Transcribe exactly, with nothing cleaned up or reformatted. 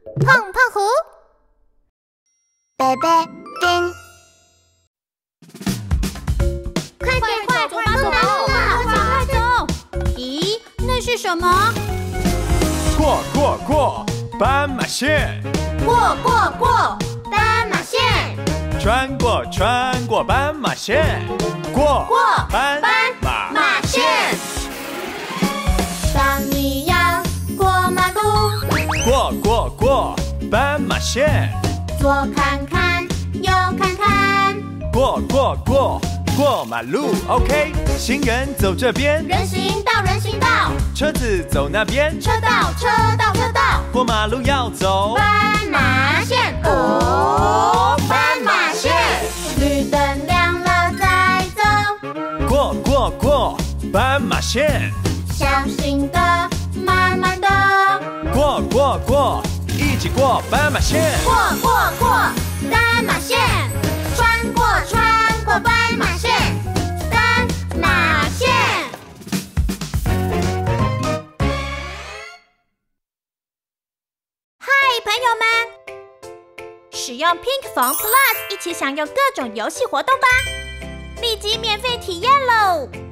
碰碰胡，贝贝丁，快点快， 走吧走吧，快走快走！咦，那是什么？ 过过过，斑马线！ 过过过，斑马线！ 穿过穿过斑马线，过过斑马马线。当你要过马路， 过过过斑马线， 左看看，右看看， 过过过过马路 ，OK。行人走这边， 人行道人行道， 车子走那边， 车道车道车道， 过马路要走斑马线哦，斑马线，绿灯亮了再走， 过过过斑马线， 小心的，慢慢的， 过过过，一起过斑马线， 过过过斑马线，穿过穿过斑马线，斑马线。 嗨，朋友们！使用 Pink Phone Plus 一起享有各种游戏活动吧！立即免费体验喽！